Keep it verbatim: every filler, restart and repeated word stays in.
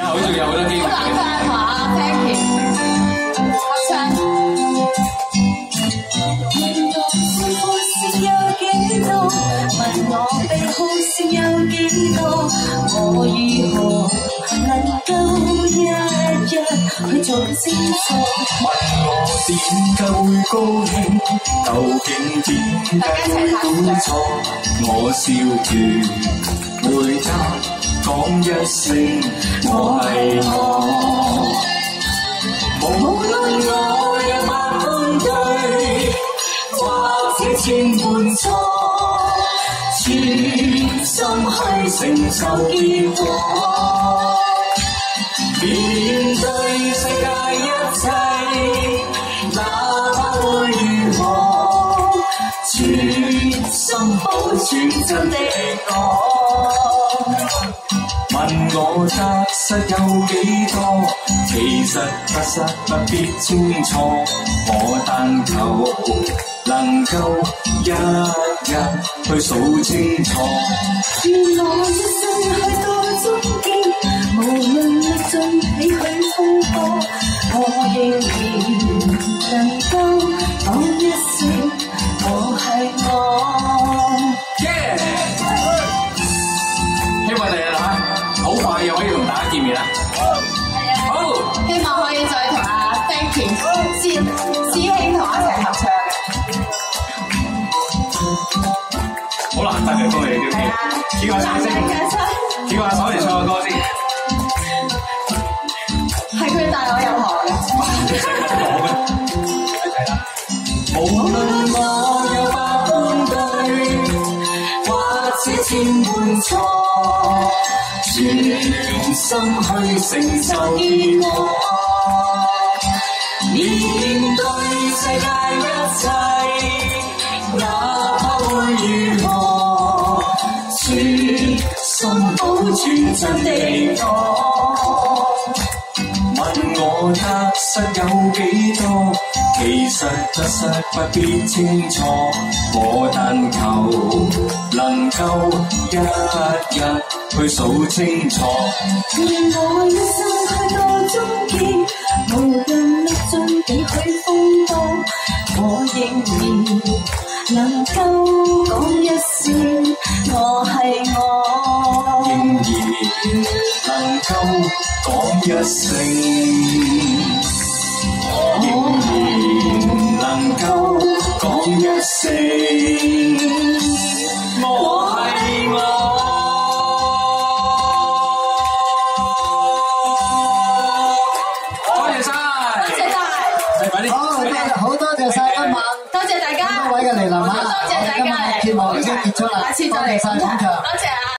好仲有好多機會。 好難聽下 ，thank you。合唱。問我悲哭聲有幾多？我如何能夠一日去做清楚？ 問我點解會高興？究竟點解會估錯？我笑住回答，講一聲我係我。無論我有百般對，或者千般錯。全心去承受結果，面對世界一切，哪怕會如何，全心保存真的我。問我得失有幾多？其實得失不必清楚，我但求能夠一日去數清楚。 願我一生去到終極，無論歷盡幾許風波，我仍然能夠講一聲我係我。 耶！希望第日嚇好快又可以同大家見面啦。好， 希望可以再同阿 Frankie 師師兄同我一齊合唱。 好難得嘅，恭喜恭喜！試過唱先，試過阿手嚟唱個歌先。 係佢帶我入行嘅。 無論我有百般對，或者千般錯，全心去承受結果。面對世界一切，哪怕會如何，全心保存真的我。問我得失有幾多？其實得失不必清楚，我但求能夠一日去數清楚。 願我一生去到終極，無論歷盡幾許風波，我仍然能夠講一聲我係我。 仍然能夠講一聲，仍然能夠講一聲，我係我。 多謝晒， 多謝晒， 快啲！ 好，好多謝晒今晚多謝大家， 各位嘅嚟臨啊！ 多謝大家， 今晚嘅節目已經結束啦， 下次再嚟多謝晒捧場。 多謝啊！